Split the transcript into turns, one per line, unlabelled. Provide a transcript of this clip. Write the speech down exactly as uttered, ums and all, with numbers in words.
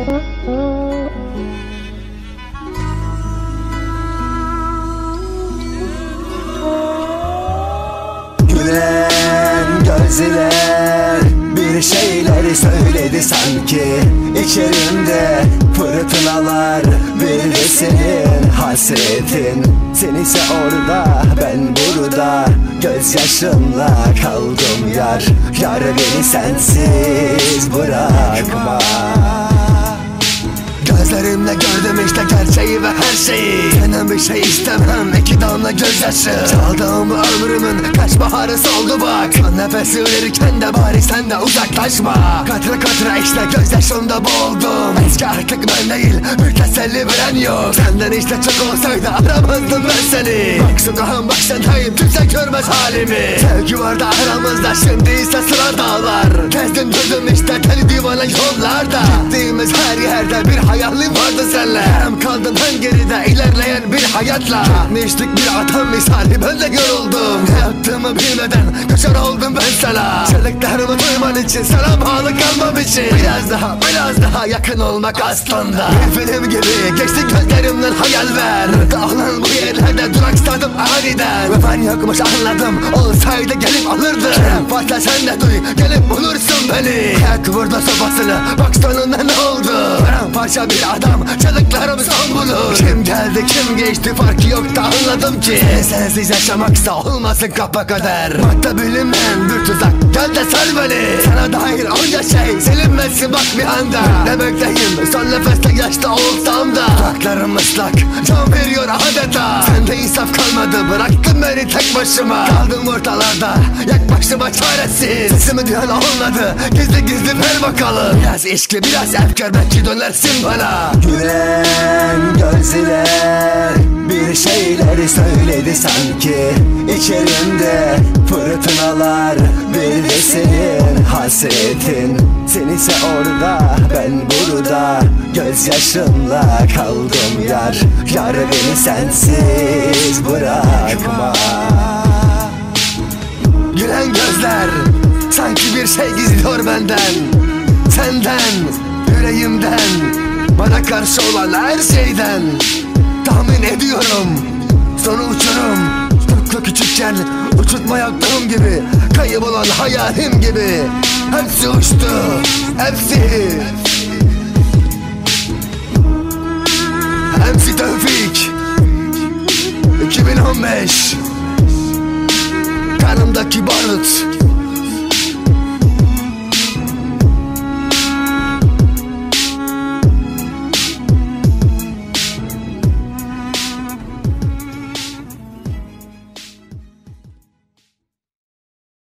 Gülen gözler bir şeyler söyledi sanki. İçerimde fırtınalar, bir de senin hasretin. Sen ise orada, ben burada, gözyaşımla kaldım yar. Yar beni sensiz bırakma. Gözlerimle gördüm işte gerçeği ve her şeyi. Senden bir şey istemem, iki damla gözyaşı. Çaldığım ömrümün kaç baharı soldu bak. Son nefesi verirken de bari sen de uzaklaşma. Katra katra işte gözyaşımda boğuldum. Eski artık ben değil, bir teselli veren yok. Senden işte çok olsaydı aramazdım ben seni. Bak sokağım başındayım, kimse görmez halimi. Sevgi vardı aramızda, şimdi ise sıra dağlar. Gezdim durdum işte deli divane yollarda. Gittiğimiz her yerde bir hayalim vardı senle. Hem kaldın hem geride ilerleyen bir hayatla. Gitmiştik bir adam misali, ben de yoruldum. Ne yaptığımı bilmeden kaçar oldum ben sana. Çığlıklarımı duyman için, sana bağlı kalmam için. Biraz daha biraz daha yakın olmak aslında. Bir film gibi geçti gözlerimden hayal ver. Dağılan bu yerlerde duraksadım aniden. Ve ben yokmuş anladım, olsaydı gelip alırdı. Varsa sen de duy, gelip bulursun beni. Yak vurdu sopasını, bak sonunda ne oldu. Paramparça bir adam, çığlıklarım son bulur. Kim geldi kim geçti farkı yok da anladım ki. Sensiz yaşamaksa olmasın kapa kader. Madde bilinmeyen bir tuzak, gel de sar beni. Sana dair onca şey silinmesin bak bir anda. Demekteyim son nefeste yaşta olsam da. Dudaklarım ıslak, can veriyor adeta. Sende insaf kalmadı, bıraktın beni tek başıma. Kaldım ortalarda, yak başıma çaresiz. Sesimi duyan olmadı, gizli gizli ver bakalım. Biraz içki biraz efkar, belki dönersin bana. Gülen gözler bir şeyler söyledi sanki. İçerimde fırtınalar, bir de senin hasretin. Sen ise orada, ben burada, gözyaşımla kaldım yar. Yar beni sensiz bırakma. Gülen gözler sanki bir şey gizliyor benden, senden, yüreğimden, bana karşı olan her şeyden. Tahmin ediyorum sonu uçurum. Tıpkı küçükken uçurtma yaptığım gibi, kaybolan hayalim gibi. Hepsi uçtu, hepsi. Hepsi Tevfik iki bin on beş. Kanımdaki barut